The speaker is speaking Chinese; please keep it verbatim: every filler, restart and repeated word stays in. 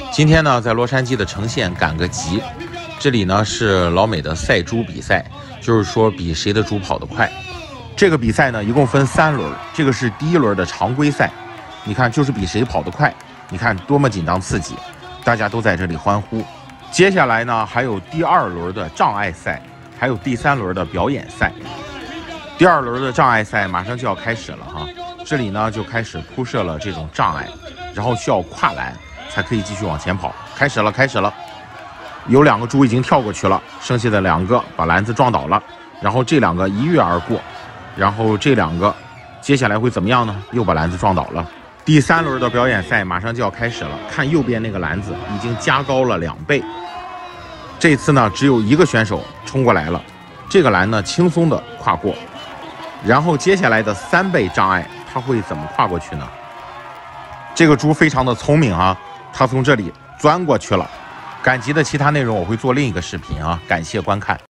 今天呢，在洛杉矶的城县赶个集，这里呢是老美的赛猪比赛，就是说比谁的猪跑得快。这个比赛呢，一共分三轮，这个是第一轮的常规赛，你看就是比谁跑得快，你看多么紧张刺激，大家都在这里欢呼。接下来呢，还有第二轮的障碍赛，还有第三轮的表演赛。第二轮的障碍赛马上就要开始了哈，这里呢就开始铺设了这种障碍，然后需要跨栏才可以继续往前跑。开始了，开始了，有两个猪已经跳过去了，剩下的两个把篮子撞倒了，然后这两个一跃而过，然后这两个接下来会怎么样呢？又把篮子撞倒了。第三轮的表演赛马上就要开始了，看右边那个篮子已经加高了两倍。这次呢，只有一个选手冲过来了，这个栏呢轻松的跨过。然后接下来的三倍障碍，他会怎么跨过去呢？这个猪非常的聪明啊，它从这里钻过去了。赶集的其他内容我会做另一个视频啊，感谢观看。